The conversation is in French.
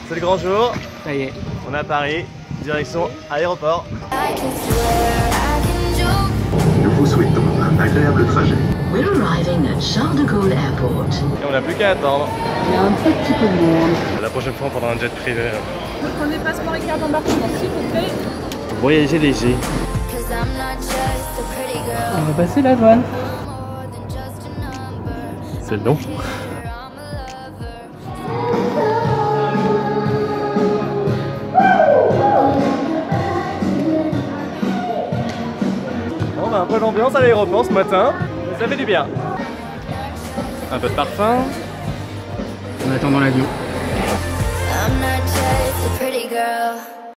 C'est le grand jour. Ça y est. On est à Paris, direction aéroport. Nous vous souhaitons un agréable trajet. We're arriving at Charles de Gaulle Airport. Et on n'a plus qu'à attendre. Il y a un petit peu de monde. La prochaine fois, on prendra un jet privé. Vous prenez passeport et carte d'embarquement, s'il vous plaît. Voyager léger. On va passer la douane. C'est long. On a un peu d'ambiance à l'aéroport ce matin. Ça fait du bien. Un peu de parfum. On attend dans l'avion. I'm not just a pretty girl.